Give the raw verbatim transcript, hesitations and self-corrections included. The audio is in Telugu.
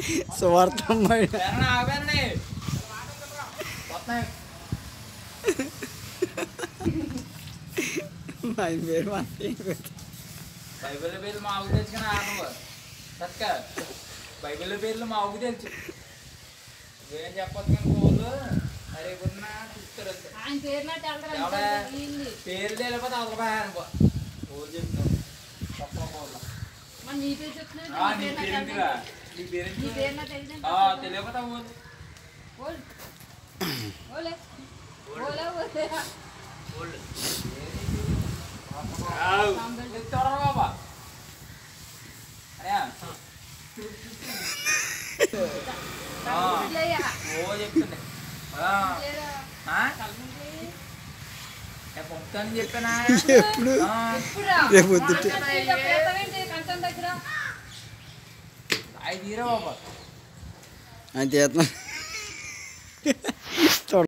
స్వార్థం ఆయన పేరు బైబిల్ పేర్లు మా ఊరు తెచ్చుకుని ఆడవు చక్క బైబిల్ పేర్లు మా ఊరు తెలుసు ఏం చెప్పొచ్చు కానీ కోళ్ళు అరే కొన్నా చూస్తారు పేరు తెలియకపోతే అవసరం కోళ్ళు చెప్తున్నాను తెలియకపోతే బాబా ఓ చెప్తుంది పంపుతాను చెప్పానా అవి తీరా బాబా ఆయన చేస్తున్నా